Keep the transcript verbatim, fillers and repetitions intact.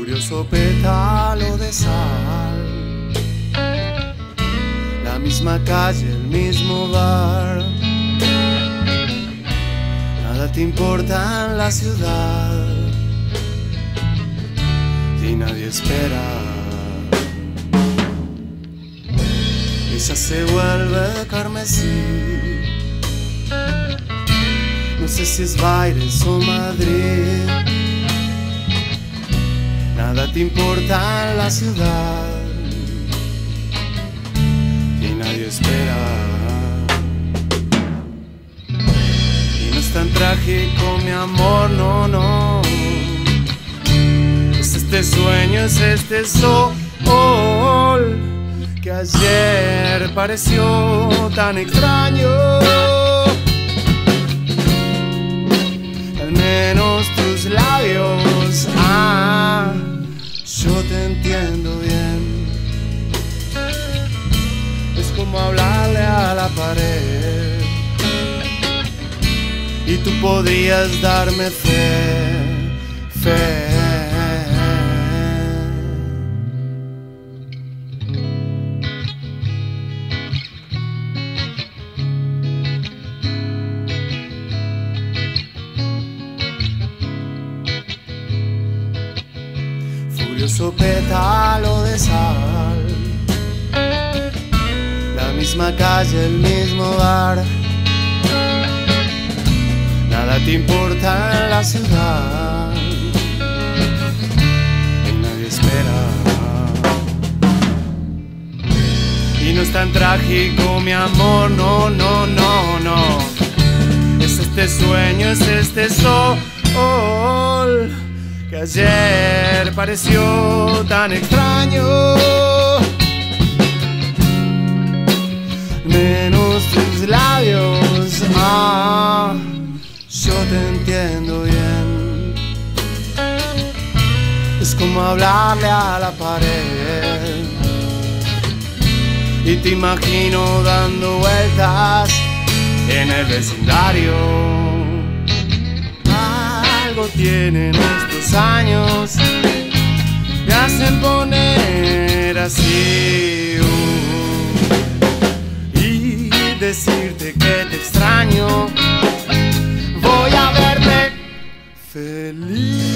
Furioso pétalo de sal, la misma calle, el mismo bar. Nada te importa en la ciudad y nadie espera. Ella se vuelve carmesí, no sé si es Baires o Madrid. Nada te importa en la ciudad y nadie espera. Y no es tan trágico, mi amor, no, no. Es este sueño, es este sol que ayer pareció tan extraño. Al menos tus labios, ah, yo te entiendo bien. Es como hablarle a la pared y tú podrías darme fe, fe. Furioso pétalo de sal, la misma calle, el mismo bar. Nada te importa en la ciudad y nadie espera. Y no es tan trágico, mi amor, no, no, no, no. Es este sueño, es este sol que ayer pareció tan extraño. Menos tus labios, ah, yo te entiendo bien. Es como hablarle a la pared y te imagino dando vueltas en el vecindario. Algo tienen estos años, me hacen poner así uh, y decirte que te extraño. Voy a verte feliz.